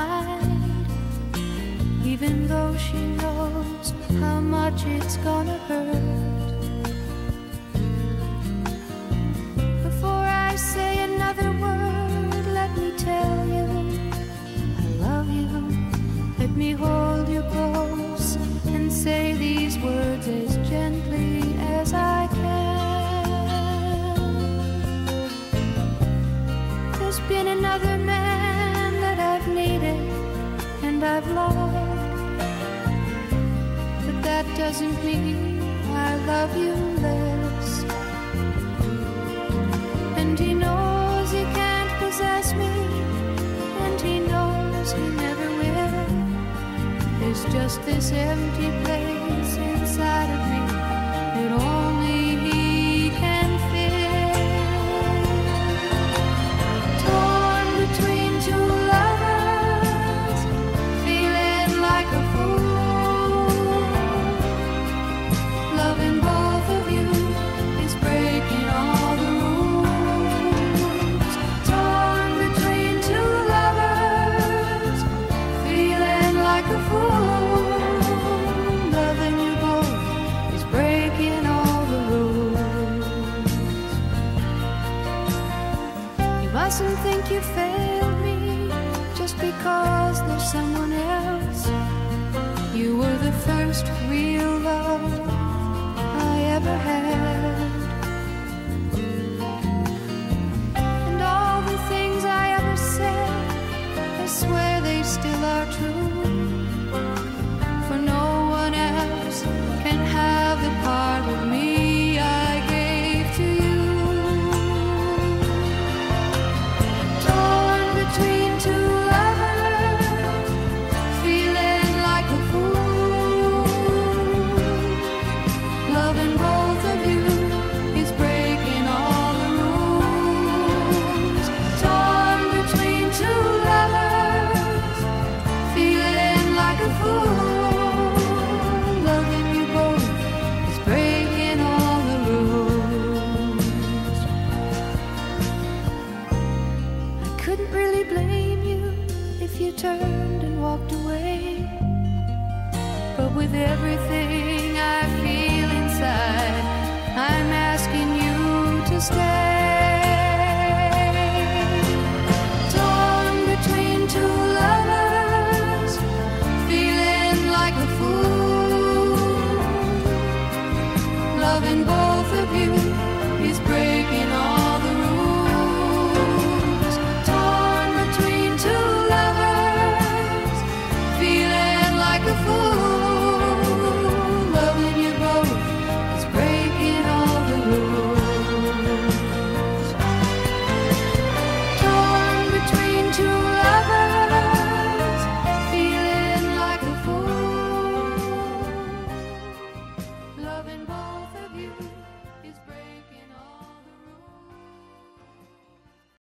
tonight, even though she knows how much it's gonna hurt. Before I say another word, let me tell you I love you. Let me hold you close and say these words as gently as I can. There's been another man that I've needed and I've loved, but that doesn't mean I love you less. And he knows he can't possess me, and he knows he never will. There's just this empty place inside of me that only he can fill. Torn between two lovers, feeling like a fool. Loving both of you is breaking all the rules. Torn between two lovers, feeling like a fool. Loving you both is breaking all the rules. You mustn't think you failed me just because there's someone else. You were the first real love I ever had. And all the things I ever said, I swear they still are true. For no one else can have the part of me I gave to you. Torn between two lovers, feeling like a fool. Loving both of you is breaking all the rules. Torn between two lovers, feeling like a fool. Loving you both is breaking all the rules. I couldn't really blame you if you turned and walked away, but with everything I feel inside, I'm asking you to stay.